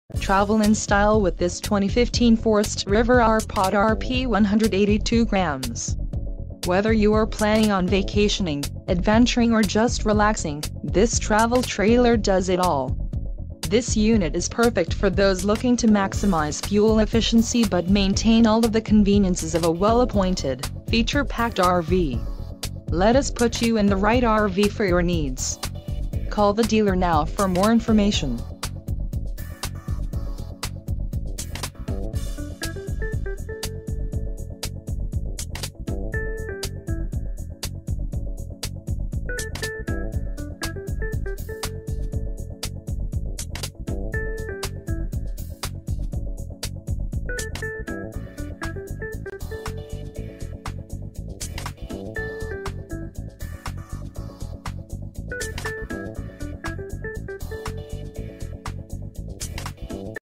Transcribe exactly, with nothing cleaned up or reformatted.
Travel in style with this twenty fifteen Forest River R P R P one eighty-two grams. Whether you are planning on vacationing, adventuring or just relaxing, this travel trailer does it all. This unit is perfect for those looking to maximize fuel efficiency but maintain all of the conveniences of a well-appointed, feature-packed R V. Let us put you in the right R V for your needs. Call the dealer now for more information.